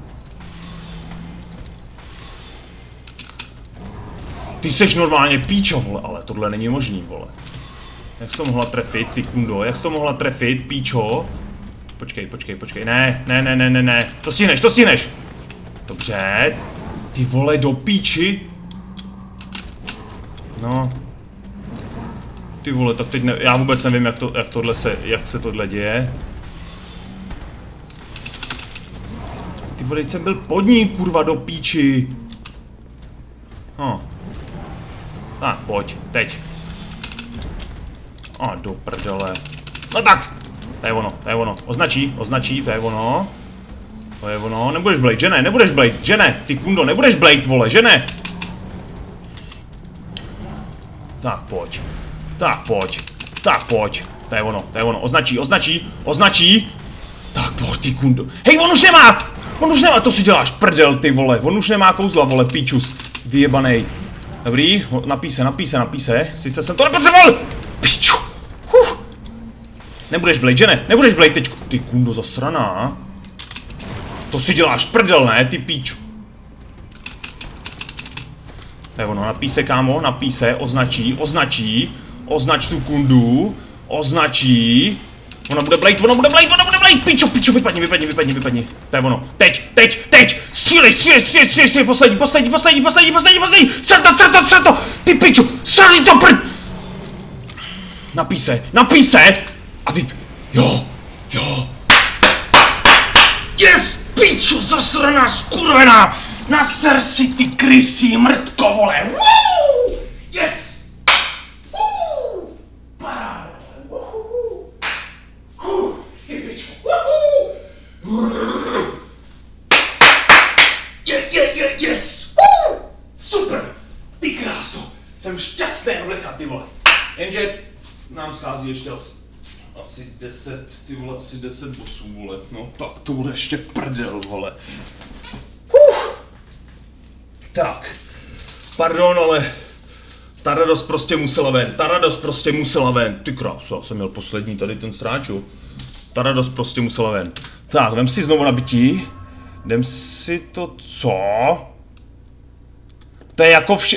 Speaker 1: Ty seš normálně píčo, vole, ale tohle není možný, vole. Jak jsi to mohla trefit, ty kundo, jak jsi to mohla trefit, píčo? Počkej, počkej, počkej, ne, ne, ne, ne, ne, ne, to stihneš, to stihneš. Dobře, ty vole, do píči. No. Ty vole, tak teď ne, já vůbec nevím, jak, to, jak, tohle se, jak se tohle děje. Ty vole, teď jsem byl pod ní, kurva, do píči. No. Tak, pojď, teď. A do prdele. No tak! To je ono, to je ono. Označí, označí, to je ono. To je ono. Nebudeš blade, že ne? Nebudeš blade, že ne? Ty kundo, nebudeš blade, vole, že ne? Tak, pojď. Tak, pojď. Tak, pojď. To je ono, to je ono. Označí, označí, označí. Tak, pojď, ty kundo. Hej, on už nemá! On už nemá, to si děláš prdel, ty vole. On už nemá kouzla, vole, píčus. Vyjebanej. Dobrý, napí se, napí se, napí se. Sice jsem to nepotřeboval! Piču! Huh. Nebudeš blade, že ne? Nebudeš blade teď. Ty kundo zasraná. To si děláš prdel, ne? Ty píču. To je ono, napí se, kámo, napí se, označí, označí. Označ tu kundu. Označí. Ona bude blade, ona bude blade, ona bude blade. Píču, píču, vypadni, vypadni, vypadni, vypadni. To je ono. Teď, teď, teď. Střílej, střílej, střílej, střílej, střílej. Poslední, poslední, poslední, poslední, poslední, poslední. Střel to, střel to, střel to. Ty píču, střel to prd. Napí se, napí se. A vy... Jo, jo. Yes, píču, zasraná, skurvená. Naser si ty krysí mrtko, vole. Woo! Yes. Woo! Paráda. Woo! Woo! Ty píču. Woo! Je, je, je, yes. Woo! Super. Ty kráso. Jsem šťastný obleka, ty vole. Jenže nám schází ještě asi, asi deset, ty vole, asi deset bossů, vole. No tak to bude ještě prdel, vole. Uf. Tak, pardon, ale ta radost prostě musela ven, ta radost prostě musela ven. Ty kráso, jsem měl poslední tady ten stráču. Ta radost prostě musela ven. Tak, vem si znovu nabití. Jdem si to, co? To je jako vše...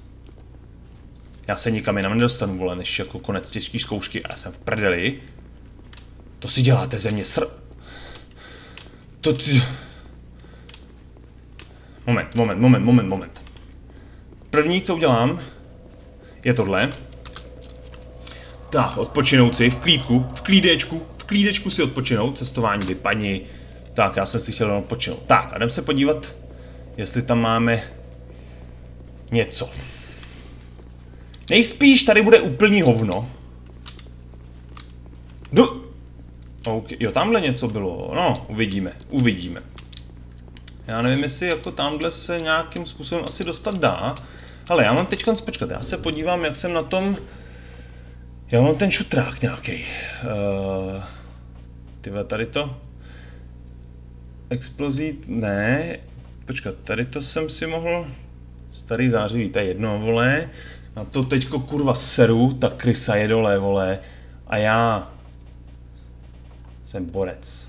Speaker 1: Já se nikam jinam nedostanu, vole, než jako konec těžké zkoušky a já jsem v prdeli. To si děláte ze mě sr... To... Moment, moment, moment, moment, moment. První, co udělám, je tohle. Tak, odpočinout si v klídku, v klídečku, v klídečku si odpočinout, cestování vypadni. Tak, já jsem si chtěl odpočinout. Tak, a jdem se podívat, jestli tam máme něco. Nejspíš tady bude úplný hovno. No. Okay. Jo, tamhle něco bylo. No, uvidíme, uvidíme. Já nevím, jestli jako tamhle se nějakým způsobem asi dostat dá. Ale já mám teďka počkat, já se podívám, jak jsem na tom... Já mám ten šutrák nějaký. Uh, tyhle, tady to. Explozí, ne. Počkat, tady to jsem si mohl. Starý zářivý, to je jedno, vole. Na to teďko kurva seru, ta krysa je dole, vole. A já jsem borec.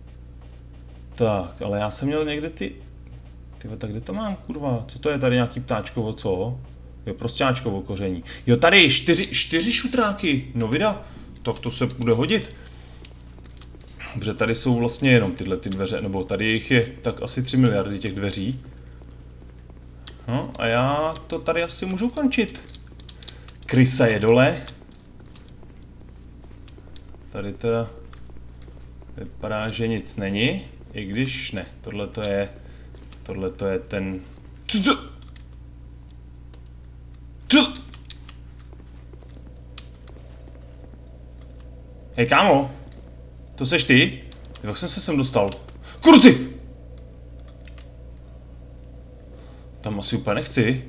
Speaker 1: Tak, ale já jsem měl někde ty... Tyhle, tak kde to mám, kurva? Co to je tady, nějaký ptáčkovo, co? Jo, prostáčkovo koření. Jo, tady čtyři, čtyři šutráky, no vida. Tak to se bude hodit. Dobře, tady jsou vlastně jenom tyhle ty dveře, nebo tady jich je tak asi tři miliardy těch dveří. No a já to tady asi můžu končit. Krysa je dole. Tady teda vypadá, že nic není, i když ne, tohle to je, tohle to je ten... Co to? Co? Hej kámo, to seš ty? Jak jsem se sem dostal? Kurci! Tam asi úplně nechci.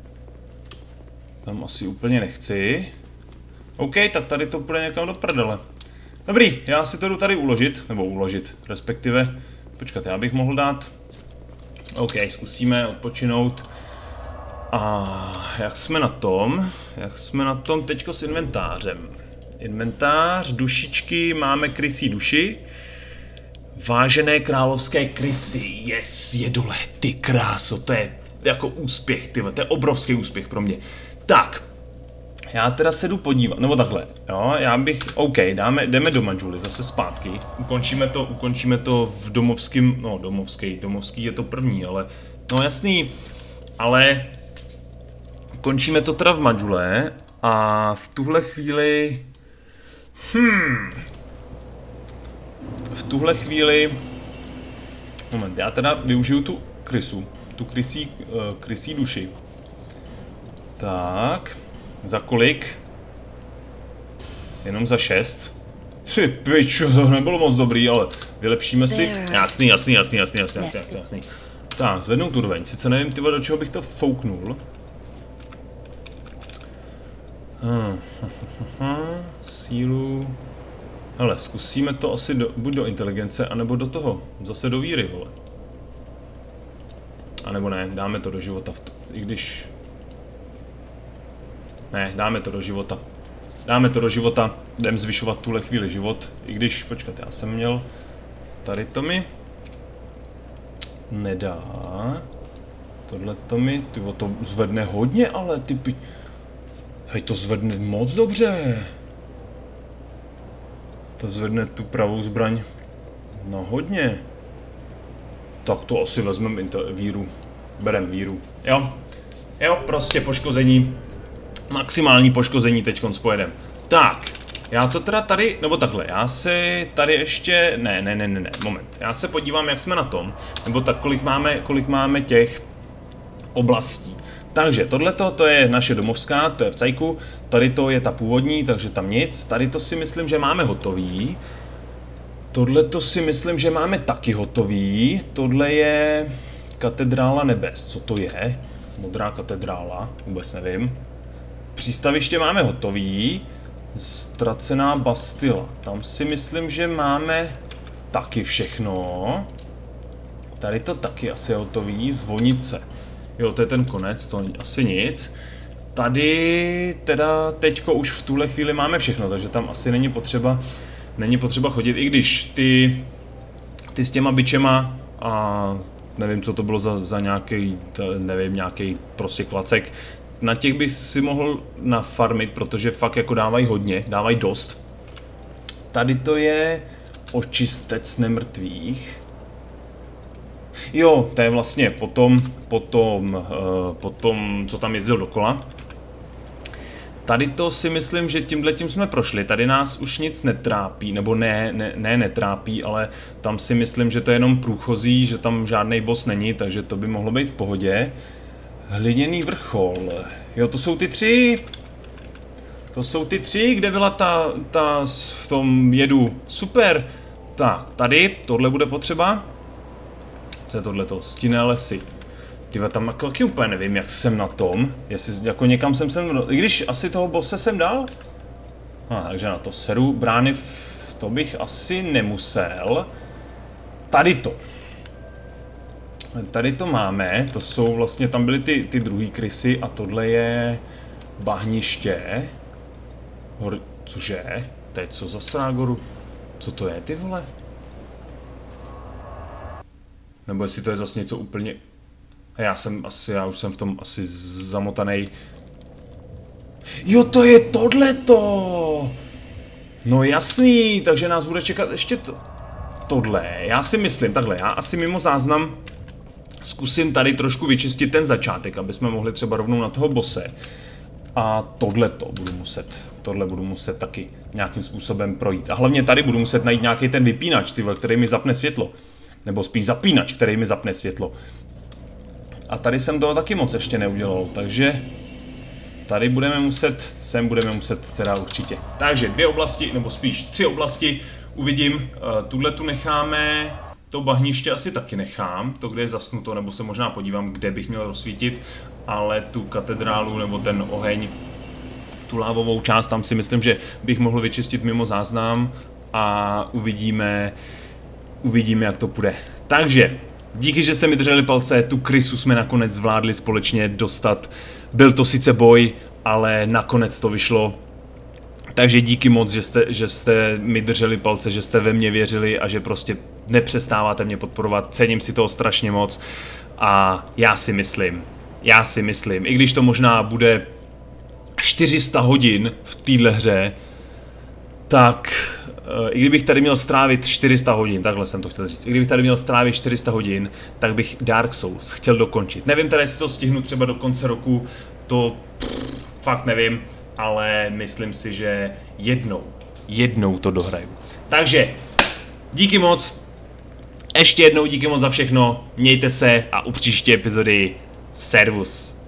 Speaker 1: Tam asi úplně nechci. OK, tak tady to půjde někam do prdele. Dobrý, já si to jdu tady uložit, nebo uložit, respektive, počkat, já bych mohl dát. OK, zkusíme odpočinout. A jak jsme na tom? Jak jsme na tom teďko s inventářem? Inventář, dušičky, máme krysí duši. Vážené královské krysy, yes, je dole, ty kráso, to je jako úspěch, ty, to je obrovský úspěch pro mě. Tak, já teda se jdu podívat, nebo takhle, jo, já bych, OK, dáme, jdeme do Majuli zase zpátky, ukončíme to, ukončíme to v domovském, no domovský, domovský je to první, ale, no jasný, ale končíme to teda v Majule a v tuhle chvíli, hmm, v tuhle chvíli, moment, já teda využiju tu krysu, tu krysí, uh, krysí duši. Tak, za kolik? Jenom za šest. Ty pičo, to nebylo moc dobrý, ale vylepšíme si. Jasný, jasný, jasný, jasný, jasný, jasný, jasný. Tak, zvednout úroveň, sice nevím, tyhle, do čeho bych to fouknul. Hmm. Sílu. Hele, zkusíme to asi do, buď do inteligence, anebo do toho, zase do víry, vole. A nebo ne, dáme to do života, v to, i když... Ne, dáme to do života. Dáme to do života, jdem zvyšovat tuhle chvíli život, i když, počkat, já jsem měl... Tady to mi... Nedá... Tohle to mi, tyvo, to zvedne hodně, ale ty pi... Hej, to zvedne moc dobře. To zvedne tu pravou zbraň. No hodně. Tak to asi vezmeme víru. Berem víru. Jo. Jo, prostě poškození. Maximální poškození teďkon spojedem. Tak. Já to teda tady, nebo takhle, já si tady ještě, ne, ne, ne, ne, ne, moment. Já se podívám, jak jsme na tom, nebo tak, kolik máme, kolik máme těch oblastí. Takže tohleto, to je naše domovská, to je v cajku, tady to je ta původní, takže tam nic, tady to si myslím, že máme hotový. Tohleto si myslím, že máme taky hotový, tohle je katedrála nebes, co to je? Modrá katedrála, vůbec nevím. Přístaviště máme hotový, ztracená Bastila, tam si myslím, že máme taky všechno. Tady to taky asi je hotový, zvonice. Jo, to je ten konec, to asi nic. Tady teda teďko už v tuhle chvíli máme všechno, takže tam asi není potřeba, není potřeba chodit, i když ty, ty s těma bičema a nevím, co to bylo za, za nějaký, nevím, nějaký prostě klacek, na těch bych si mohl nafarmit, protože fakt jako dávají hodně, dávají dost. Tady to je očistec nemrtvých. Jo, to je vlastně potom, potom, uh, potom, co tam jezdil dokola. Tady to si myslím, že tímhletím jsme prošli, tady nás už nic netrápí, nebo ne, ne, ne netrápí, ale tam si myslím, že to je jenom průchozí, že tam žádný boss není, takže to by mohlo být v pohodě. Hliněný vrchol, jo, to jsou ty tři, to jsou ty tři, kde byla ta, ta v tom jedu, super. Tak, tady, tohle bude potřeba. Co je tohleto? Stinné lesy. Tyhle, tam jako taky úplně nevím, jak jsem na tom. Jestli jako někam jsem sem... I když asi toho bosse jsem dal? No, takže na to seru. Brány v... to bych asi nemusel. Tady to. Tady to máme, to jsou vlastně, tam byly ty, ty druhý krysy a tohle je bahniště. Hor, cože? To je co za srágoru? Co to je, ty vole? Nebo jestli to je zase něco úplně... Já jsem asi, já už jsem v tom asi zamotanej. Jo, to je tohleto! No jasný, takže nás bude čekat ještě to... tohle. Já si myslím, takhle, já asi mimo záznam zkusím tady trošku vyčistit ten začátek, aby jsme mohli třeba rovnou na toho bose. A tohleto budu muset, tohle budu muset taky nějakým způsobem projít. A hlavně tady budu muset najít nějaký ten vypínač, tyhle, který mi zapne světlo. Nebo spíš zapínač, který mi zapne světlo. A tady jsem toho taky moc ještě neudělal, takže tady budeme muset, sem budeme muset teda určitě. Takže dvě oblasti, nebo spíš tři oblasti, uvidím, tuhle tu necháme, to bahniště asi taky nechám, to kde je zasnuto, nebo se možná podívám, kde bych měl rozsvítit, ale tu katedrálu nebo ten oheň, tu lávovou část, tam si myslím, že bych mohl vyčistit mimo záznam a uvidíme, uvidíme, jak to půjde. Takže díky, že jste mi drželi palce, tu krysu jsme nakonec zvládli společně dostat. Byl to sice boj, ale nakonec to vyšlo. Takže díky moc, že jste, že jste mi drželi palce, že jste ve mě věřili a že prostě nepřestáváte mě podporovat. Cením si toho strašně moc a já si myslím, já si myslím, i když to možná bude čtyři sta hodin v téhle hře, tak i kdybych tady měl strávit čtyři sta hodin, takhle jsem to chtěl říct, i kdybych tady měl strávit čtyři sta hodin, tak bych Dark Souls chtěl dokončit. Nevím teda, jestli to stihnu třeba do konce roku, to pff, fakt nevím, ale myslím si, že jednou, jednou to dohraju. Takže díky moc, ještě jednou díky moc za všechno, mějte se a u příští epizody servus.